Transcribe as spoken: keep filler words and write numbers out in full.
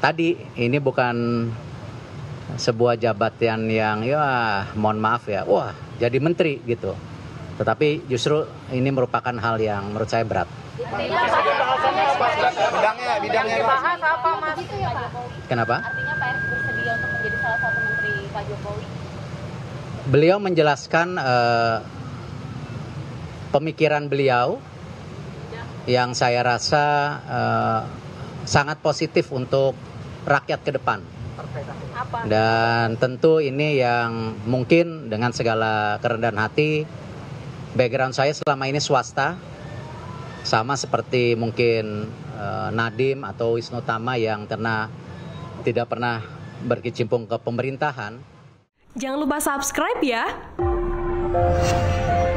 tadi ini bukan sebuah jabatan yang ya mohon maaf ya, wah jadi menteri gitu. Tetapi justru ini merupakan hal yang menurut saya berat. Bidangnya, bidangnya dibahas apa Mas? Kenapa? Artinya Pak Erick bersedia untuk menjadi salah satu menteri Pak Jokowi? Beliau menjelaskan uh, pemikiran beliau yang saya rasa uh, sangat positif untuk rakyat ke depan. Apa? Dan tentu ini yang mungkin dengan segala kerendahan hati, background saya selama ini swasta, sama seperti mungkin uh, Nadiem atau Wisnu Tama yang karena tidak pernah berkecimpung ke pemerintahan. Jangan lupa subscribe ya.